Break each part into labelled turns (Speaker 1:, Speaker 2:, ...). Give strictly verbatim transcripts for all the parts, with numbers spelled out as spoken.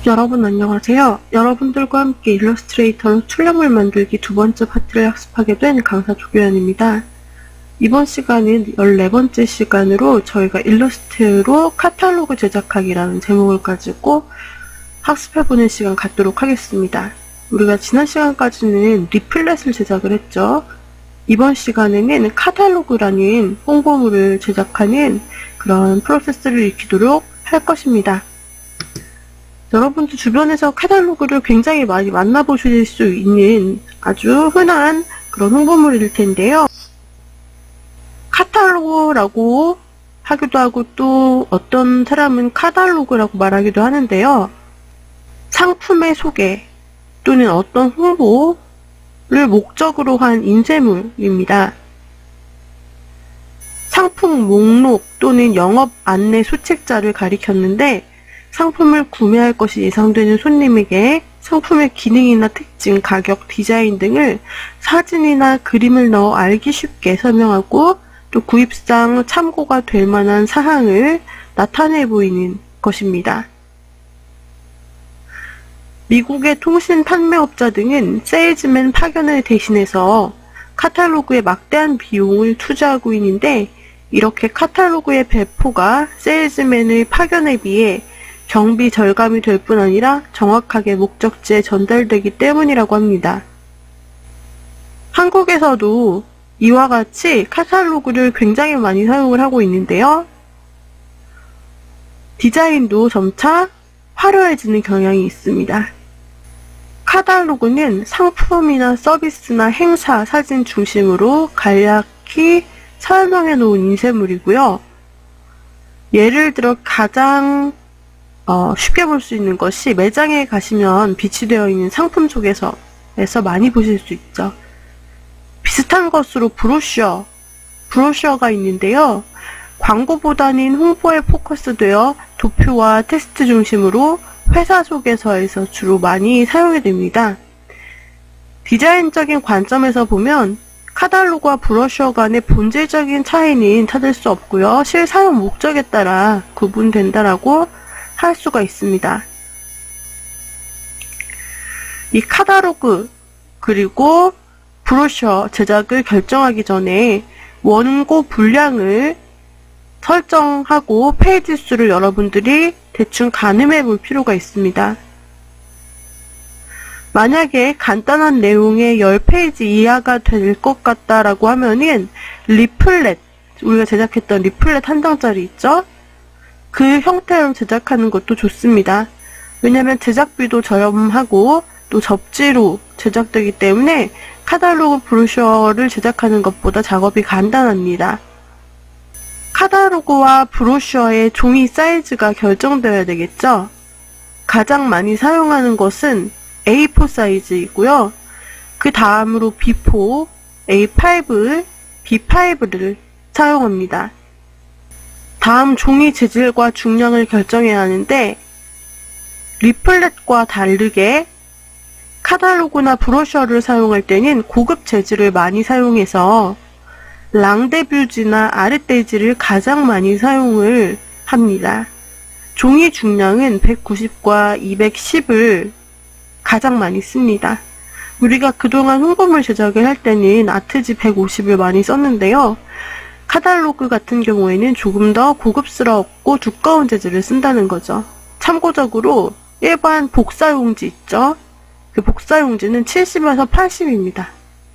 Speaker 1: 여러분 안녕하세요. 여러분들과 함께 일러스트레이터로 출력물 만들기 두 번째 파트를 학습하게 된 강사 조교연입니다. 이번 시간은 열네 번째 시간으로 저희가 일러스트로 카탈로그 제작하기라는 제목을 가지고 학습해보는 시간 갖도록 하겠습니다. 우리가 지난 시간까지는 리플렛을 제작을 했죠. 이번 시간에는 카탈로그라는 홍보물을 제작하는 그런 프로세스를 익히도록 할 것입니다. 여러분도 주변에서 카탈로그를 굉장히 많이 만나보실 수 있는 아주 흔한 그런 홍보물일 텐데요. 카탈로그라고 하기도 하고 또 어떤 사람은 카탈로그라고 말하기도 하는데요. 상품의 소개 또는 어떤 홍보를 목적으로 한 인쇄물입니다. 상품 목록 또는 영업 안내 수책자를 가리켰는데 상품을 구매할 것이 예상되는 손님에게 상품의 기능이나 특징, 가격, 디자인 등을 사진이나 그림을 넣어 알기 쉽게 설명하고 또 구입상 참고가 될 만한 사항을 나타내 보이는 것입니다. 미국의 통신 판매업자 등은 세일즈맨 파견을 대신해서 카탈로그에 막대한 비용을 투자하고 있는데 이렇게 카탈로그의 배포가 세일즈맨의 파견에 비해 경비 절감이 될 뿐 아니라 정확하게 목적지에 전달되기 때문이라고 합니다. 한국에서도 이와 같이 카탈로그를 굉장히 많이 사용을 하고 있는데요. 디자인도 점차 화려해지는 경향이 있습니다. 카탈로그는 상품이나 서비스나 행사, 사진 중심으로 간략히 설명해 놓은 인쇄물이고요. 예를 들어 가장 어, 쉽게 볼 수 있는 것이 매장에 가시면 비치되어 있는 상품 소개서에서 많이 보실 수 있죠. 비슷한 것으로 브로셔, 브로셔가 있는데요. 광고보다는 홍보에 포커스되어 도표와 텍스트 중심으로 회사 소개서에서 주로 많이 사용이 됩니다. 디자인적인 관점에서 보면 카탈로그와 브로셔 간의 본질적인 차이는 찾을 수 없고요. 실사용 목적에 따라 구분된다라고 할 수가 있습니다. 이 카탈로그 그리고 브로셔 제작을 결정하기 전에 원고 분량을 설정하고 페이지 수를 여러분들이 대충 가늠해 볼 필요가 있습니다. 만약에 간단한 내용의 십 페이지 이하가 될 것 같다라고 하면은 리플렛, 우리가 제작했던 리플렛 한 장짜리 있죠? 그 형태로 제작하는 것도 좋습니다. 왜냐면 제작비도 저렴하고 또 접지로 제작되기 때문에 카탈로그 브로셔를 제작하는 것보다 작업이 간단합니다. 카탈로그와 브로셔의 종이 사이즈가 결정되어야 되겠죠? 가장 많이 사용하는 것은 에이 사 사이즈이고요. 그 다음으로 비 사, 에이 오, 비 오를 사용합니다. 다음 종이 재질과 중량을 결정해야 하는데 리플렛과 다르게 카탈로그나 브로셔를 사용할 때는 고급 재질을 많이 사용해서 랑데뷰지나 아르떼지를 가장 많이 사용을 합니다. 종이 중량은 백구십과 이백십을 가장 많이 씁니다. 우리가 그동안 홍보물 제작을 할 때는 아트지 백오십을 많이 썼는데요. 카탈로그 같은 경우에는 조금 더 고급스럽고 두꺼운 재질을 쓴다는 거죠. 참고적으로 일반 복사용지 있죠? 그 복사용지는 칠십에서 팔십입니다.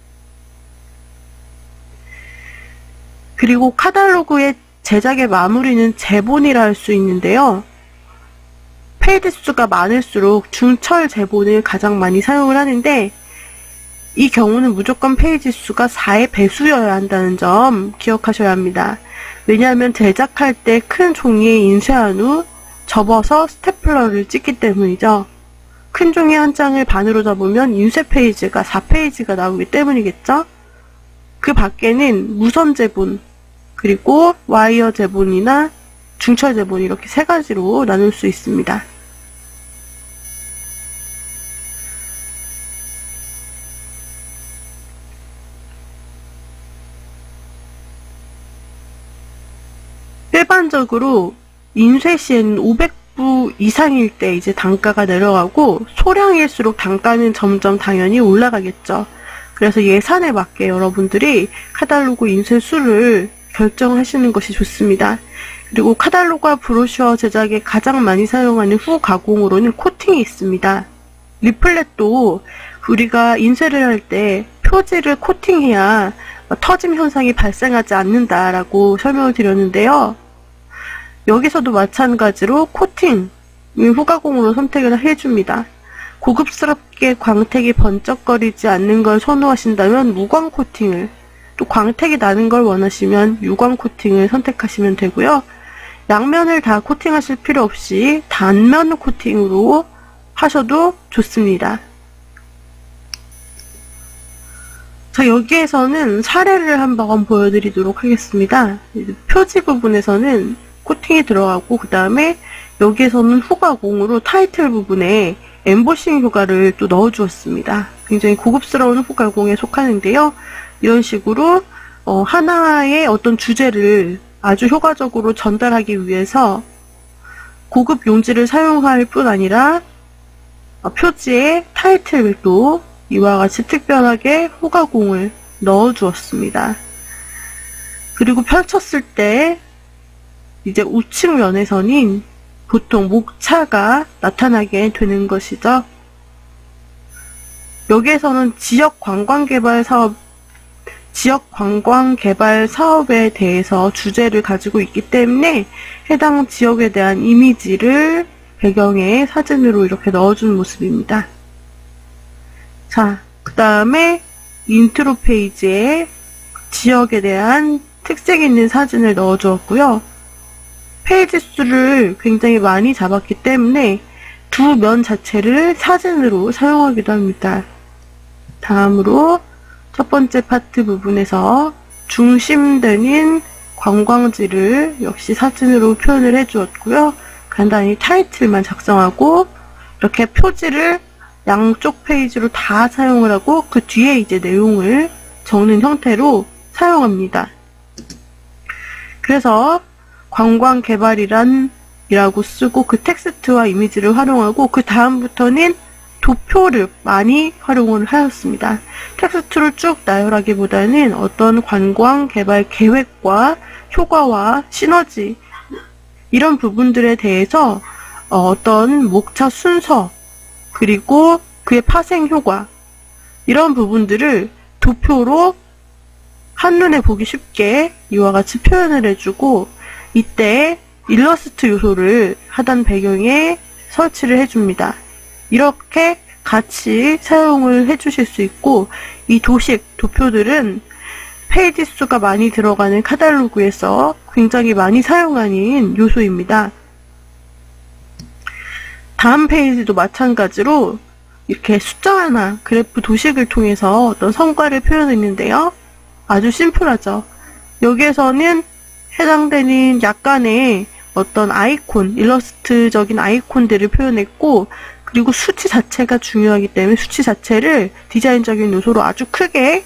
Speaker 1: 그리고 카탈로그의 제작의 마무리는 제본이라 할 수 있는데요. 페이지 수가 많을수록 중철 제본을 가장 많이 사용을 하는데 이 경우는 무조건 페이지 수가 사의 배수여야 한다는 점 기억하셔야 합니다. 왜냐하면 제작할 때 큰 종이에 인쇄한 후 접어서 스테플러를 찍기 때문이죠. 큰 종이 한 장을 반으로 접으면 인쇄 페이지가 사 페이지가 나오기 때문이겠죠. 그 밖에는 무선 제본, 그리고 와이어 제본이나 중철 제본 이렇게 세 가지로 나눌 수 있습니다. 일반적으로 인쇄 시에는 오백 그래프 이상일 때 이제 단가가 내려가고 소량일수록 단가는 점점 당연히 올라가겠죠. 그래서 예산에 맞게 여러분들이 카탈로그 인쇄 수를 결정하시는 것이 좋습니다. 그리고 카탈로그와 브로셔 제작에 가장 많이 사용하는 후 가공으로는 코팅이 있습니다. 리플렛도 우리가 인쇄를 할 때 표지를 코팅해야 터짐 현상이 발생하지 않는다라고 설명을 드렸는데요. 여기서도 마찬가지로 코팅, 후가공으로 선택을 해줍니다. 고급스럽게 광택이 번쩍거리지 않는 걸 선호하신다면 무광 코팅을, 또 광택이 나는 걸 원하시면 유광 코팅을 선택하시면 되고요. 양면을 다 코팅하실 필요 없이 단면 코팅으로 하셔도 좋습니다. 자, 여기에서는 사례를 한번 보여드리도록 하겠습니다. 표지 부분에서는 코팅이 들어가고, 그 다음에 여기에서는 후가공으로 타이틀 부분에 엠보싱 효과를 또 넣어주었습니다. 굉장히 고급스러운 후가공에 속하는데요. 이런 식으로 어, 하나의 어떤 주제를 아주 효과적으로 전달하기 위해서 고급 용지를 사용할 뿐 아니라 어, 표지에 타이틀도 이와 같이 특별하게 후가공을 넣어주었습니다. 그리고 펼쳤을 때 이제 우측 면에서는 보통 목차가 나타나게 되는 것이죠. 여기에서는 지역 관광 개발 사업, 지역 관광 개발 사업에 대해서 주제를 가지고 있기 때문에 해당 지역에 대한 이미지를 배경에 사진으로 이렇게 넣어준 모습입니다. 자, 그 다음에 인트로 페이지에 지역에 대한 특색 있는 사진을 넣어주었고요. 페이지 수를 굉장히 많이 잡았기 때문에 두 면 자체를 사진으로 사용하기도 합니다. 다음으로 첫 번째 파트 부분에서 중심되는 관광지를 역시 사진으로 표현을 해주었고요. 간단히 타이틀만 작성하고 이렇게 표지를 양쪽 페이지로 다 사용을 하고 그 뒤에 이제 내용을 적는 형태로 사용합니다. 그래서 관광 개발이란 이라고 쓰고 그 텍스트와 이미지를 활용하고 그 다음부터는 도표를 많이 활용을 하였습니다. 텍스트를 쭉 나열하기보다는 어떤 관광 개발 계획과 효과와 시너지 이런 부분들에 대해서 어떤 목차 순서 그리고 그의 파생 효과 이런 부분들을 도표로 한눈에 보기 쉽게 이와 같이 표현을 해주고 이때 일러스트 요소를 하단 배경에 설치를 해줍니다. 이렇게 같이 사용을 해주실 수 있고 이 도식, 도표들은 페이지 수가 많이 들어가는 카탈로그에서 굉장히 많이 사용하는 요소입니다. 다음 페이지도 마찬가지로 이렇게 숫자 하나, 그래프 도식을 통해서 어떤 성과를 표현했는데요. 아주 심플하죠. 여기에서는 해당되는 약간의 어떤 아이콘, 일러스트적인 아이콘들을 표현했고 그리고 수치 자체가 중요하기 때문에 수치 자체를 디자인적인 요소로 아주 크게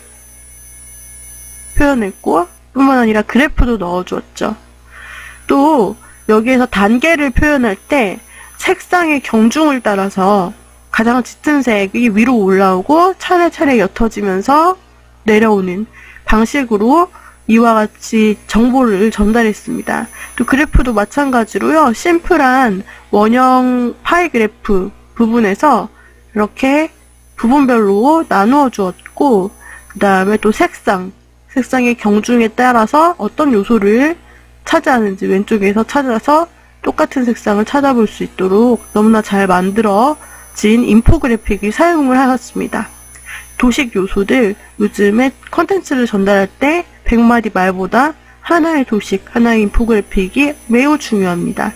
Speaker 1: 표현했고 뿐만 아니라 그래프도 넣어주었죠. 또 여기에서 단계를 표현할 때 색상의 경중을 따라서 가장 짙은 색이 위로 올라오고 차례차례 옅어지면서 내려오는 방식으로 이와 같이 정보를 전달했습니다. 또 그래프도 마찬가지로요. 심플한 원형 파이 그래프 부분에서 이렇게 부분별로 나누어 주었고 그 다음에 또 색상, 색상의 경중에 따라서 어떤 요소를 차지하는지 왼쪽에서 찾아서 똑같은 색상을 찾아볼 수 있도록 너무나 잘 만들어진 인포그래픽을 사용을 하였습니다. 도식 요소들, 요즘에 컨텐츠를 전달할 때 백 마디 말보다 하나의 도식, 하나의 인포그래픽이 매우 중요합니다.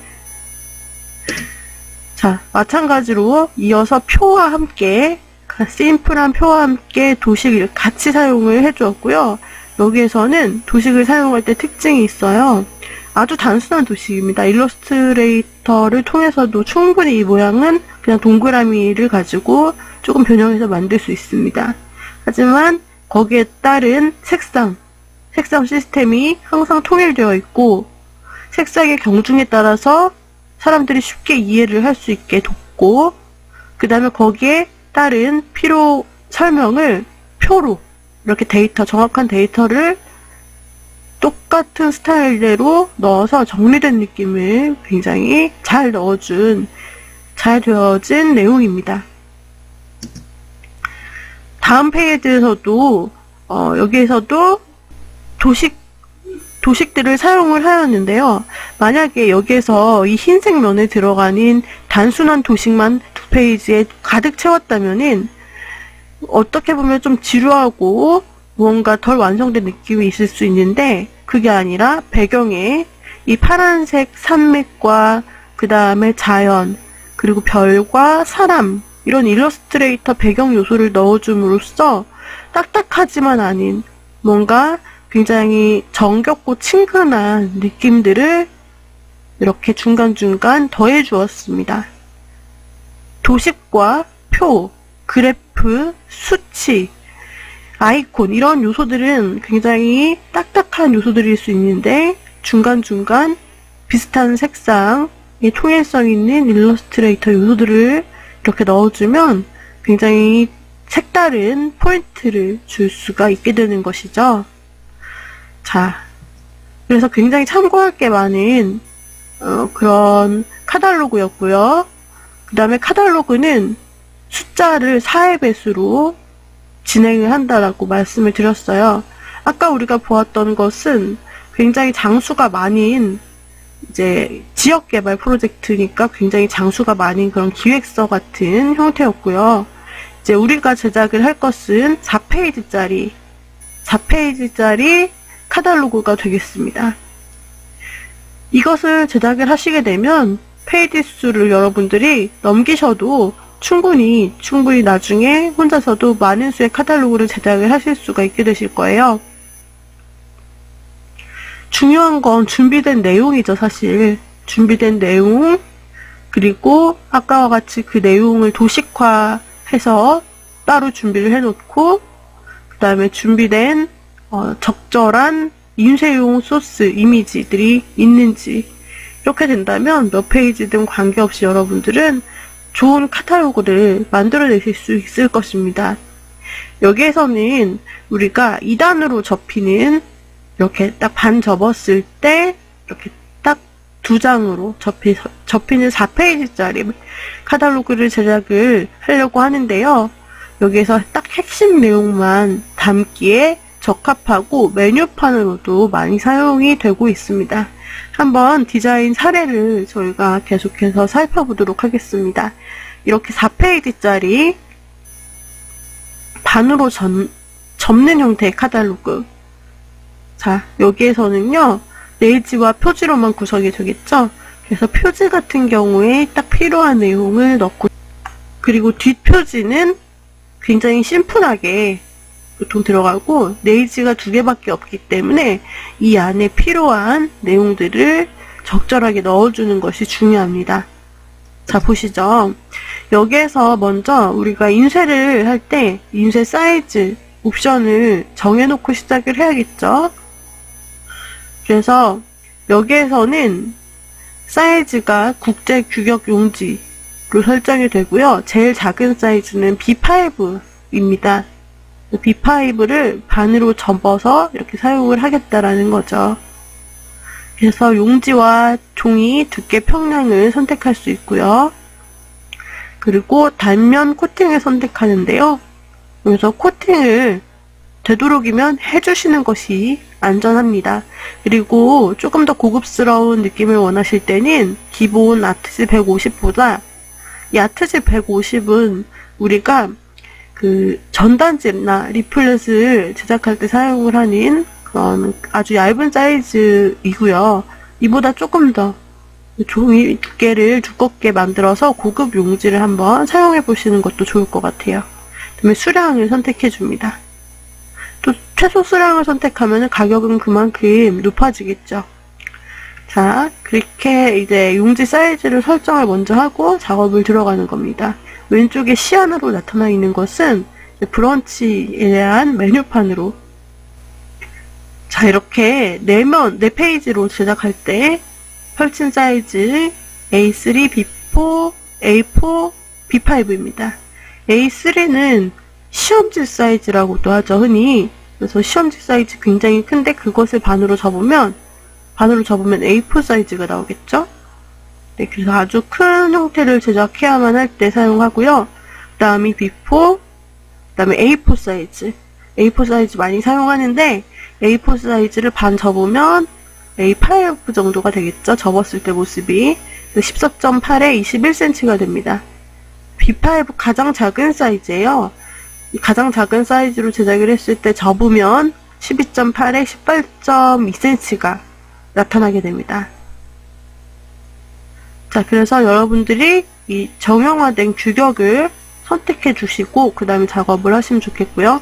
Speaker 1: 자, 마찬가지로 이어서 표와 함께, 심플한 표와 함께 도식을 같이 사용을 해주었고요. 여기에서는 도식을 사용할 때 특징이 있어요. 아주 단순한 도식입니다. 일러스트레이터를 통해서도 충분히 이 모양은 그냥 동그라미를 가지고 조금 변형해서 만들 수 있습니다. 하지만 거기에 따른 색상, 색상 시스템이 항상 통일되어 있고 색상의 경중에 따라서 사람들이 쉽게 이해를 할 수 있게 돕고, 그 다음에 거기에 따른 필요 설명을 표로 이렇게 데이터, 정확한 데이터를 똑같은 스타일대로 넣어서 정리된 느낌을 굉장히 잘 넣어준, 잘 되어진 내용입니다. 다음 페이지에서도 어, 여기에서도 도식 도식들을 사용을 하였는데요. 만약에 여기에서 이 흰색 면에 들어가는 단순한 도식만 두 페이지에 가득 채웠다면은 어떻게 보면 좀 지루하고 무언가 덜 완성된 느낌이 있을 수 있는데, 그게 아니라 배경에 이 파란색 산맥과 그 다음에 자연, 그리고 별과 사람, 이런 일러스트레이터 배경 요소를 넣어줌으로써 딱딱하지만 않은 뭔가 굉장히 정겹고 친근한 느낌들을 이렇게 중간중간 더해 주었습니다. 도식과 표, 그래프, 수치, 아이콘, 이런 요소들은 굉장히 딱딱한 요소들일 수 있는데 중간중간 비슷한 색상의 통일성 있는 일러스트레이터 요소들을 이렇게 넣어주면 굉장히 색다른 포인트를 줄 수가 있게 되는 것이죠. 자, 그래서 굉장히 참고할 게 많은 어, 그런 카탈로그였고요. 그 다음에 카탈로그는 숫자를 사의 배수로 진행을 한다라고 말씀을 드렸어요. 아까 우리가 보았던 것은 굉장히 장수가 많은 이제 지역개발 프로젝트니까 굉장히 장수가 많은 그런 기획서 같은 형태였고요. 이제 우리가 제작을 할 것은 사 페이지짜리 사 페이지짜리 카탈로그가 되겠습니다. 이것을 제작을 하시게 되면 페이지 수를 여러분들이 넘기셔도 충분히 충분히 나중에 혼자서도 많은 수의 카탈로그를 제작을 하실 수가 있게 되실 거예요. 중요한 건 준비된 내용이죠, 사실. 준비된 내용, 그리고 아까와 같이 그 내용을 도식화해서 따로 준비를 해놓고, 그 다음에 준비된 어, 적절한 인쇄용 소스, 이미지들이 있는지, 이렇게 된다면 몇 페이지든 관계없이 여러분들은 좋은 카탈로그를 만들어내실 수 있을 것입니다. 여기에서는 우리가 이 단으로 접히는, 이렇게 딱 반 접었을 때 이렇게 딱 두 장으로 접히, 접히는 사 페이지짜리 카탈로그를 제작을 하려고 하는데요. 여기에서 딱 핵심 내용만 담기에 적합하고 메뉴판으로도 많이 사용이 되고 있습니다. 한번 디자인 사례를 저희가 계속해서 살펴보도록 하겠습니다. 이렇게 사 페이지짜리 반으로 전, 접는 형태의 카탈로그. 자, 여기에서는요, 네이지와 표지로만 구성이 되겠죠? 그래서 표지 같은 경우에 딱 필요한 내용을 넣고, 그리고 뒷표지는 굉장히 심플하게 보통 들어가고, 네이지가 두 개밖에 없기 때문에 이 안에 필요한 내용들을 적절하게 넣어주는 것이 중요합니다. 자, 보시죠. 여기에서 먼저 우리가 인쇄를 할 때 인쇄 사이즈 옵션을 정해놓고 시작을 해야겠죠. 그래서 여기에서는 사이즈가 국제 규격 용지로 설정이 되고요. 제일 작은 사이즈는 비 파이브입니다. 비 파이브를 반으로 접어서 이렇게 사용을 하겠다라는 거죠. 그래서 용지와 종이 두께 평량을 선택할 수 있고요. 그리고 단면 코팅을 선택하는데요. 그래서 코팅을 되도록이면 해주시는 것이 안전합니다. 그리고 조금 더 고급스러운 느낌을 원하실 때는 기본 아트지 백오십보다 이 아트지 백오십은 우리가 그 전단지나 리플렛을 제작할 때 사용을 하는 그런 아주 얇은 사이즈이고요. 이보다 조금 더 종이 두께를 두껍게 만들어서 고급 용지를 한번 사용해 보시는 것도 좋을 것 같아요. 그다음에 수량을 선택해 줍니다. 또 최소 수량을 선택하면 가격은 그만큼 높아지겠죠. 자, 그렇게 이제 용지 사이즈를 설정을 먼저 하고 작업을 들어가는 겁니다. 왼쪽에 시안으로 나타나 있는 것은 브런치에 대한 메뉴판으로, 자, 이렇게 네 면, 네 페이지로 제작할 때 펼친 사이즈, 에이 쓰리, 비 포, 에이 포, 비 파이브입니다. 에이 쓰리는 시험지 사이즈라고도 하죠, 흔히. 그래서 시험지 사이즈 굉장히 큰데 그것을 반으로 접으면 반으로 접으면 에이 포 사이즈가 나오겠죠? 네, 그래서 아주 큰 형태를 제작해야만 할 때 사용하고요. 그 다음이 비 포, 그 다음에 에이 포 사이즈. 에이 포 사이즈 많이 사용하는데 에이 포 사이즈를 반 접으면 에이 파이브 정도가 되겠죠? 접었을 때 모습이. 십사 점 팔에 이십일 센티미터가 됩니다. 비 파이브 가장 작은 사이즈예요. 가장 작은 사이즈로 제작을 했을 때 접으면 십이 점 팔에 십팔 점 이 센티미터가 나타나게 됩니다. 자, 그래서 여러분들이 이 정형화된 규격을 선택해 주시고 그 다음에 작업을 하시면 좋겠고요.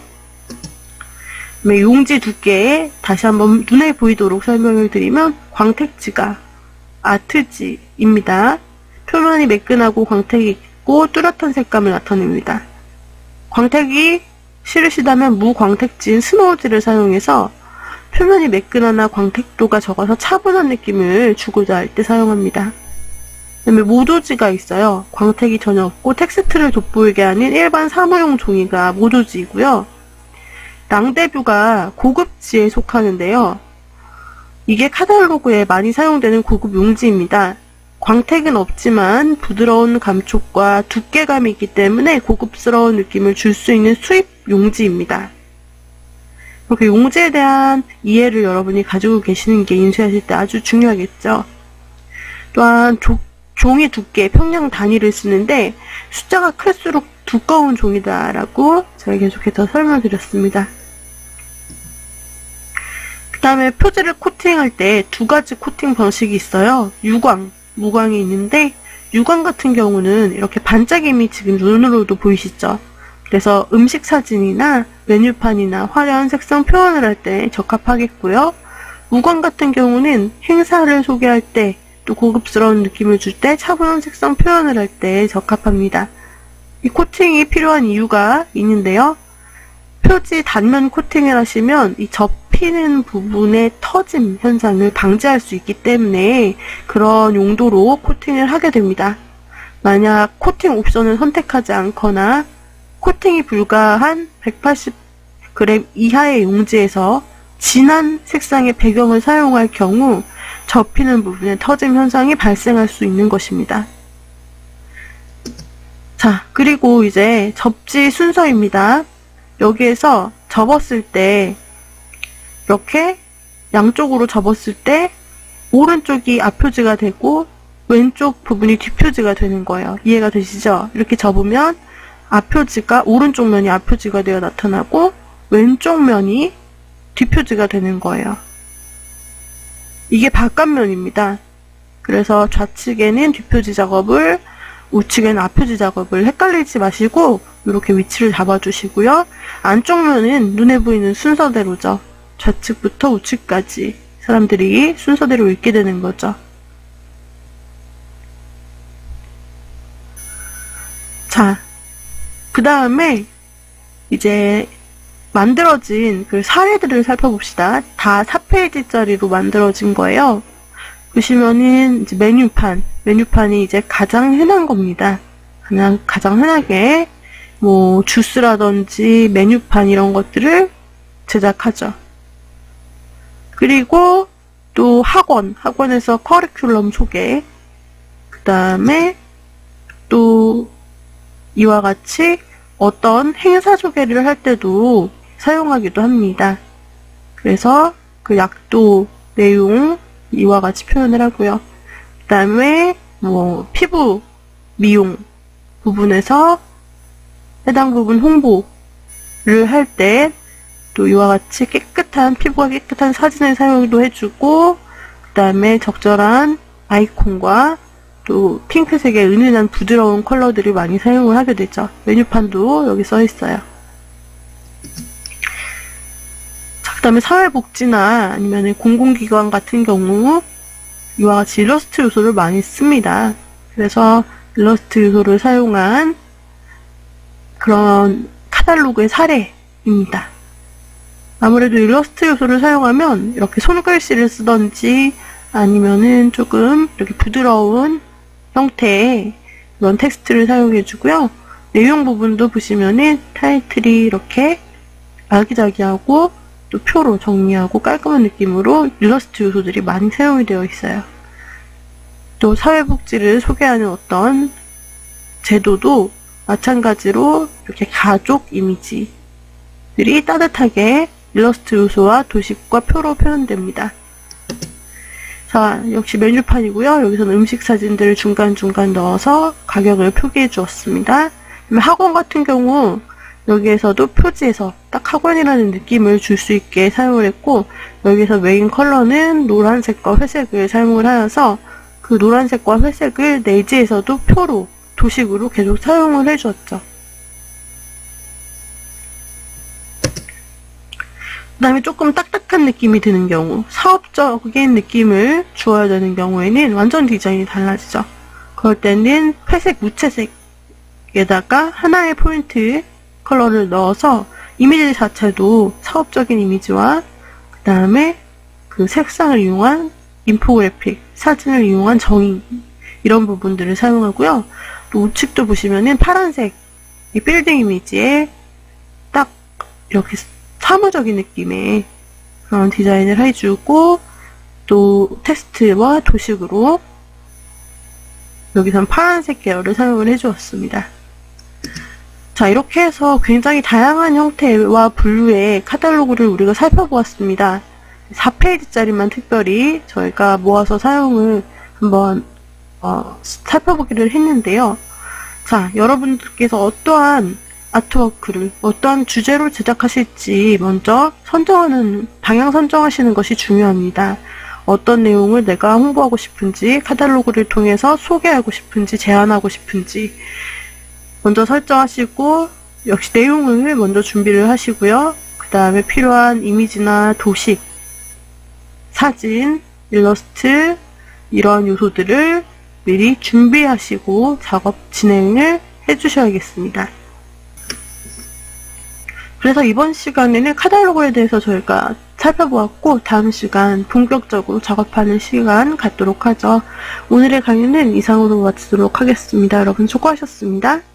Speaker 1: 용지 두께에 다시 한번 눈에 보이도록 설명을 드리면 광택지가 아트지입니다. 표면이 매끈하고 광택이 있고 뚜렷한 색감을 나타냅니다. 광택이 싫으시다면 무광택지인 스노우지를 사용해서 표면이 매끈하나 광택도가 적어서 차분한 느낌을 주고자 할 때 사용합니다. 그 다음에 모도지가 있어요. 광택이 전혀 없고 텍스트를 돋보이게 하는 일반 사무용 종이가 모도지이고요. 랑데뷰가 고급지에 속하는데요. 이게 카탈로그에 많이 사용되는 고급 용지입니다. 광택은 없지만 부드러운 감촉과 두께감이 있기 때문에 고급스러운 느낌을 줄 수 있는 수입 용지입니다. 이렇게 용지에 대한 이해를 여러분이 가지고 계시는 게 인쇄하실 때 아주 중요하겠죠. 또한 조, 종이 두께, 평량 단위를 쓰는데 숫자가 클수록 두꺼운 종이다 라고 제가 계속해서 설명드렸습니다. 그 다음에 표지를 코팅할 때 두 가지 코팅 방식이 있어요. 유광, 무광이 있는데 유광 같은 경우는 이렇게 반짝임이 지금 눈으로도 보이시죠? 그래서 음식 사진이나 메뉴판이나 화려한 색상 표현을 할 때 적합하겠고요. 무광 같은 경우는 행사를 소개할 때 또 고급스러운 느낌을 줄 때 차분한 색상 표현을 할 때 적합합니다. 이 코팅이 필요한 이유가 있는데요. 표지 단면 코팅을 하시면 이 접히는 부분의 터짐 현상을 방지할 수 있기 때문에 그런 용도로 코팅을 하게 됩니다. 만약 코팅 옵션을 선택하지 않거나 코팅이 불가한 백팔십 그램 이하의 용지에서 진한 색상의 배경을 사용할 경우 접히는 부분에 터짐 현상이 발생할 수 있는 것입니다. 자, 그리고 이제 접지 순서입니다. 여기에서 접었을 때 이렇게 양쪽으로 접었을 때 오른쪽이 앞표지가 되고 왼쪽 부분이 뒷표지가 되는 거예요. 이해가 되시죠? 이렇게 접으면 앞표지가 오른쪽 면이 앞표지가 되어 나타나고 왼쪽 면이 뒷표지가 되는 거예요. 이게 바깥면입니다. 그래서 좌측에는 뒷표지 작업을, 우측에는 앞표지 작업을 헷갈리지 마시고 이렇게 위치를 잡아주시고요. 안쪽 면은 눈에 보이는 순서대로죠. 좌측부터 우측까지 사람들이 순서대로 읽게 되는 거죠. 자, 그 다음에 이제 만들어진 그 사례들을 살펴봅시다. 다 사 페이지짜리로 만들어진 거예요. 보시면은 이제 메뉴판, 메뉴판이 이제 가장 흔한 겁니다. 그냥 가장 흔하게 뭐 주스라든지 메뉴판 이런 것들을 제작하죠. 그리고 또 학원, 학원에서 커리큘럼 소개, 그 다음에 또 이와 같이 어떤 행사 소개를 할 때도 사용하기도 합니다. 그래서 그 약도 내용 이와 같이 표현을 하고요. 그 다음에 뭐 피부 미용 부분에서 해당 부분 홍보를 할 때 또 이와 같이 깨끗한 피부가 깨끗한 사진을 사용도 해주고 그 다음에 적절한 아이콘과 또 핑크색의 은은한 부드러운 컬러들을 많이 사용을 하게 되죠. 메뉴판도 여기 써 있어요. 그 다음에 사회복지나 아니면 공공기관 같은 경우 이와 같이 일러스트 요소를 많이 씁니다. 그래서 일러스트 요소를 사용한 그런 카탈로그의 사례입니다. 아무래도 일러스트 요소를 사용하면 이렇게 손글씨를 쓰던지 아니면은 조금 이렇게 부드러운 형태의 이런 텍스트를 사용해주고요. 내용 부분도 보시면은 타이틀이 이렇게 아기자기하고 또 표로 정리하고 깔끔한 느낌으로 일러스트 요소들이 많이 사용이 되어 있어요. 또 사회복지를 소개하는 어떤 제도도 마찬가지로 이렇게 가족 이미지들이 따뜻하게 일러스트 요소와 도식과 표로 표현됩니다. 자, 역시 메뉴판이고요. 여기서는 음식 사진들을 중간중간 넣어서 가격을 표기해 주었습니다. 학원 같은 경우 여기에서도 표지에서 딱 학원이라는 느낌을 줄 수 있게 사용을 했고, 여기서 메인 컬러는 노란색과 회색을 사용을 하여서 그 노란색과 회색을 내지에서도 표로, 도식으로 계속 사용을 해주었죠. 그 다음에 조금 딱딱한 느낌이 드는 경우, 사업적인 느낌을 주어야 되는 경우에는 완전 디자인이 달라지죠. 그럴 때는 회색 무채색에다가 하나의 포인트 컬러를 넣어서 이미지 자체도 사업적인 이미지와 그 다음에 그 색상을 이용한 인포그래픽, 사진을 이용한 정의, 이런 부분들을 사용하고요. 또 우측도 보시면은 파란색 이 빌딩 이미지에 딱 이렇게 사무적인 느낌의 그런 디자인을 해주고, 또 텍스트와 도식으로 여기선 파란색 계열을 사용을 해주었습니다. 자, 이렇게 해서 굉장히 다양한 형태와 분류의 카탈로그를 우리가 살펴보았습니다. 사 페이지짜리만 특별히 저희가 모아서 사용을 한번 어, 살펴보기를 했는데요. 자, 여러분들께서 어떠한 아트워크를 어떠한 주제로 제작하실지 먼저 선정하는, 방향 선정하시는 것이 중요합니다. 어떤 내용을 내가 홍보하고 싶은지, 카탈로그를 통해서 소개하고 싶은지, 제안하고 싶은지 먼저 설정하시고, 역시 내용을 먼저 준비를 하시고요. 그 다음에 필요한 이미지나 도식, 사진, 일러스트, 이러한 요소들을 미리 준비하시고 작업 진행을 해주셔야겠습니다. 그래서 이번 시간에는 카탈로그에 대해서 저희가 살펴보았고, 다음 시간 본격적으로 작업하는 시간 갖도록 하죠. 오늘의 강의는 이상으로 마치도록 하겠습니다. 여러분 수고하셨습니다.